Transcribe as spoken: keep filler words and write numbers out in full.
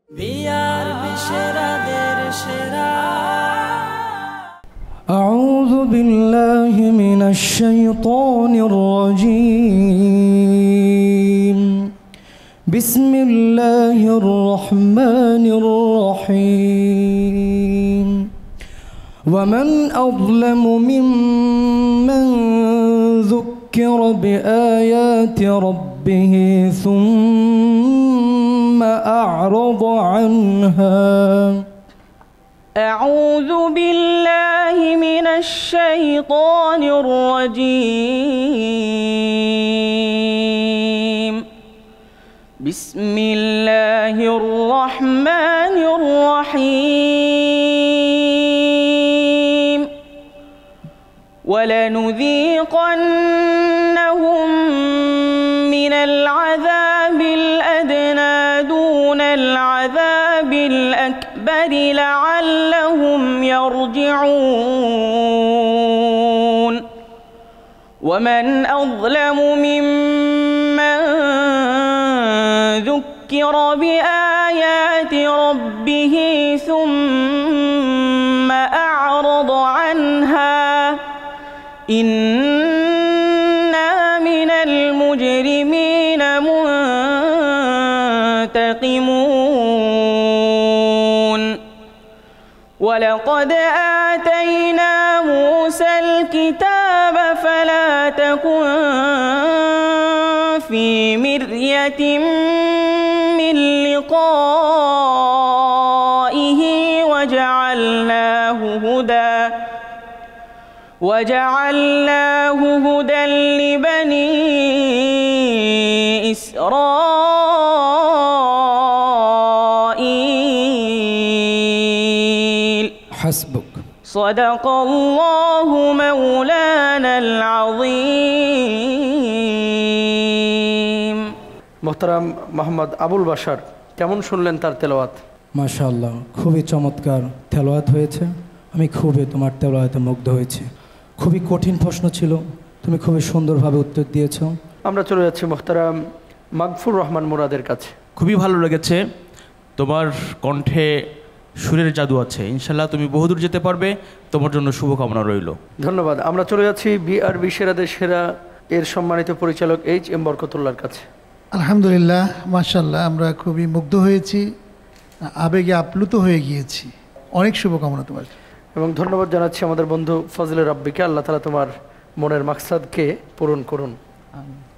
أعوذ بالله من الشيطان الرجيم بسم الله الرحمن الرحيم ومن أظلم ممن ذكر بآيات ربه ثم أعرض عنها أعوذ بالله من الشيطان الرجيم بسم الله الرحمن الرحيم ولنذيقنهم من العذاب الأدنى دون العذاب الأكبر لعلهم يرجعون ومن أظلم ممن ذكر بآيات ربه ثم أعرض عنها إنا من المجرمين منتقمون ولقد آتينا موسى الكتاب فلا تكن في مرية من لقائه وجعلناه هدى وجعلناه هدى لبني إسرائيل حسبك صدق الله مولانا العظيم মোহতারাম মোহাম্মদ আবুল বাশার, কেমন শুনলেন তার তেলাওয়াত? মাশাআল্লাহ, খুবই চমৎকার তেলাওয়াত হয়েছে। আমি খুবই তোমার তেলাওয়াতে মুগ্ধ হয়েছি। খুবই কঠিন প্রশ্ন ছিল, তুমি খুবই সুন্দরভাবে উত্তর দিয়েছো। আমরা চলে যাচ্ছি মোহতারাম মাগফুর রহমান মুরাদের কাছে। খুবই ভালো লেগেছে, তোমার কণ্ঠে সুরের জাদু আছে। ইনশাল্লাহ তুমি বহুদূর যেতে পারবে, তোমার জন্য শুভকামনা রইল। ধন্যবাদ। আমরা চলে যাচ্ছি বিআরবি সেরাদের সেরা এর সম্মানিত পরিচালক এইচ এম বরকতুল্লাহর কাছে। আলহামদুলিল্লাহ, মাশাআল্লাহ, আমরা খুবই মুগ্ধ হয়েছি, আবেগে আপ্লুত হয়ে গিয়েছি। অনেক শুভকামনা তোমার। এবং ধন্যবাদ জানাচ্ছি আমাদের বন্ধু ফজলে রাব্বিকে। আল্লাহ তাআলা তোমার মনের মাকসাদকে পূরণ করুন।